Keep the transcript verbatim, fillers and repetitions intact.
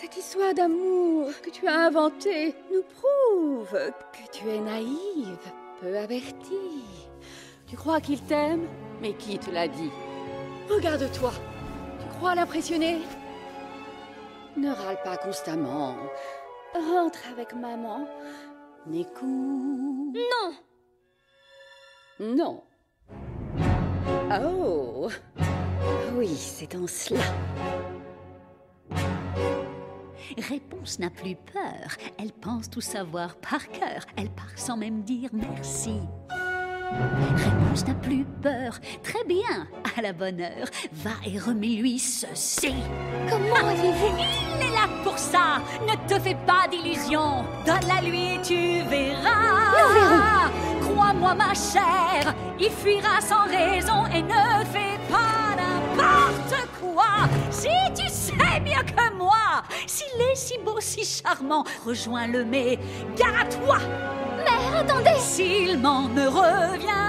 Cette histoire d'amour que tu as inventée nous prouve que tu es naïve, peu avertie. Tu crois qu'il t'aime, mais qui te l'a dit? Regarde-toi. Tu crois l'impressionner? Ne râle pas constamment. Rentre avec maman. N'écoute. Non. Non. Oh. Oui, c'est en cela. Raiponce n'a plus peur. Elle pense tout savoir par cœur. Elle part sans même dire merci. Raiponce n'a plus peur. Très bien, à la bonne heure. Va et remets-lui ceci. Comment avez-vous? Il est là pour ça. Ne te fais pas d'illusions. Donne-la lui et tu verras. Nous verrons. Crois-moi ma chère, il fuira sans raison et ne fais pas n'importe quoi. Si tu sais mieux que moi, s'il est si beau, si charmant, rejoins-le mais gare à toi. Mère, attendez. S'il m'en me revient